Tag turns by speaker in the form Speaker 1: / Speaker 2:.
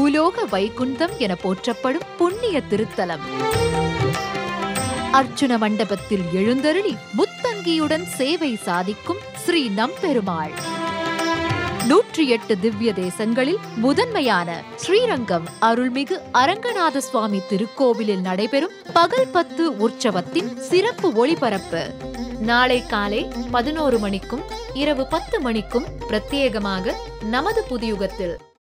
Speaker 1: பூலோக வைகுந்தம் என போற்றப்படும் புண்ணிய திருத்தலம். அர்ச்சுன மண்டபத்தில் எழுந்தருளி முத்தங்கியுடன் சேவை சாதிக்கும் ஸ்ரீ நம்பெருமாள். 108 திவ்ய தேசங்களில் முதன்மையான ஸ்ரீரங்கம் அருள்மிகு அரங்கநாத சுவாமி திருக்கோவிலில் நடைபெறும் பகல் 10 உற்சவத்தின் சிறப்பு ஒளிபரப்பு நாளை காலை 11 மணிக்கும் இரவு 10 மணிக்கும் பிரத்யேகமாக நமது புதியுகத்தில்